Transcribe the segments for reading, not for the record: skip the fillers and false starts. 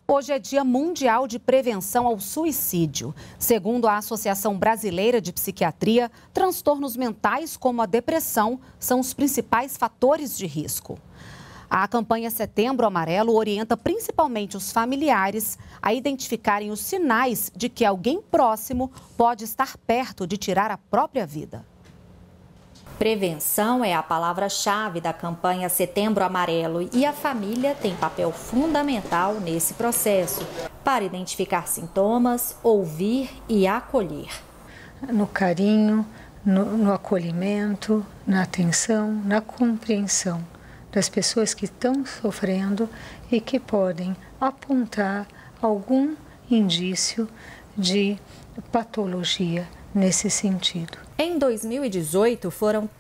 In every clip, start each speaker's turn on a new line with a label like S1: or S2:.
S1: Hoje é Dia Mundial de Prevenção ao Suicídio. Segundo a Associação Brasileira de Psiquiatria, transtornos mentais como a depressão são os principais fatores de risco. A campanha Setembro Amarelo orienta principalmente os familiares a identificarem os sinais de que alguém próximo pode estar perto de tirar a própria vida.
S2: Prevenção é a palavra-chave da campanha Setembro Amarelo e a família tem papel fundamental nesse processo para identificar sintomas, ouvir e acolher.
S3: No carinho, no acolhimento, na atenção, na compreensão das pessoas que estão sofrendo e que podem apontar algum indício de patologia nesse sentido.
S2: Em 2018, foram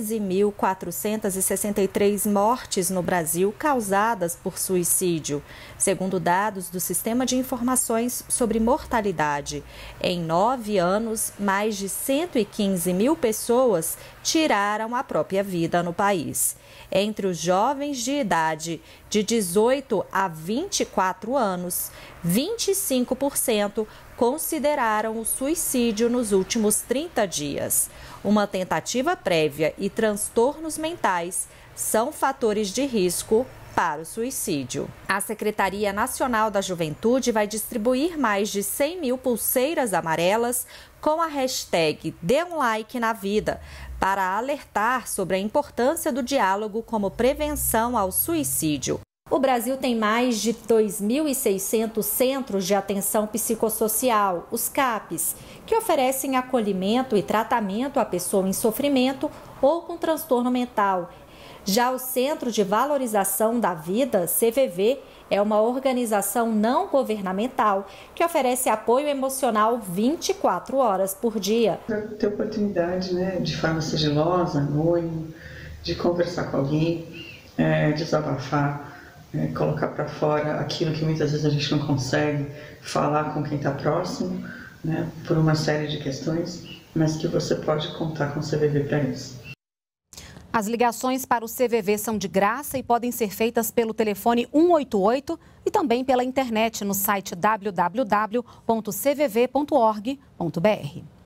S2: 13.463 mortes no Brasil causadas por suicídio, segundo dados do Sistema de Informações sobre Mortalidade. Em 9 anos, mais de 115 mil pessoas tiraram a própria vida no país. Entre os jovens de idade de 18 a 24 anos, 25% consideraram o suicídio nos últimos 30 dias. Uma tentativa prévia e transtornos mentais são fatores de risco para o suicídio. A Secretaria Nacional da Juventude vai distribuir mais de 100 mil pulseiras amarelas com a hashtag Dê um Like na Vida, para alertar sobre a importância do diálogo como prevenção ao suicídio. O Brasil tem mais de 2.600 centros de atenção psicossocial, os CAPs, que oferecem acolhimento e tratamento à pessoa em sofrimento ou com transtorno mental. Já o Centro de Valorização da Vida, CVV, é uma organização não governamental que oferece apoio emocional 24 horas por dia.
S4: Ter oportunidade, de forma sigilosa, anônimo, de conversar com alguém, desabafar, colocar para fora aquilo que muitas vezes a gente não consegue falar com quem está próximo, por uma série de questões, mas que você pode contar com o CVV para isso.
S1: As ligações para o CVV são de graça e podem ser feitas pelo telefone 188 e também pela internet no site www.cvv.org.br.